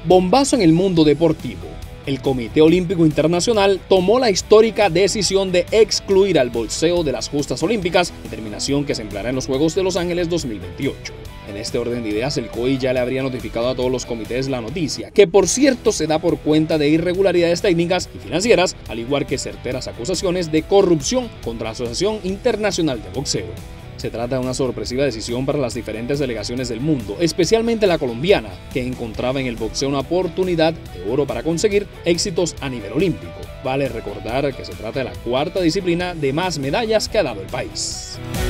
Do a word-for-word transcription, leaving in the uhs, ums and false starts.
Bombazo en el mundo deportivo. El Comité Olímpico Internacional tomó la histórica decisión de excluir al boxeo de las justas olímpicas, determinación que se empleará en los Juegos de Los Ángeles dos mil veintiocho. En este orden de ideas, el C O I ya le habría notificado a todos los comités la noticia, que por cierto se da por cuenta de irregularidades técnicas y financieras, al igual que certeras acusaciones de corrupción contra la Asociación Internacional de Boxeo. Se trata de una sorpresiva decisión para las diferentes delegaciones del mundo, especialmente la colombiana, que encontraba en el boxeo una oportunidad de oro para conseguir éxitos a nivel olímpico. Vale recordar que se trata de la cuarta disciplina de más medallas que ha dado el país.